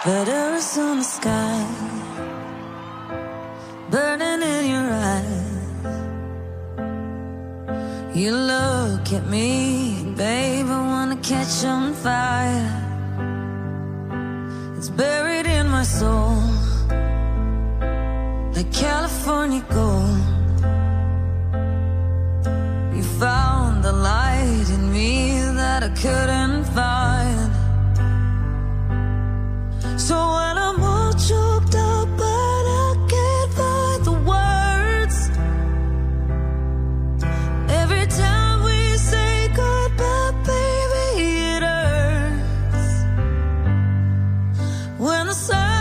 Letters on the sky, burning in your eyes. You look at me, babe, I wanna catch on fire. It's buried in my soul, like California gold. You found the light in me that I couldn't find. So when I'm all choked up but I can't find the words, every time we say goodbye, baby, it hurts. When the sun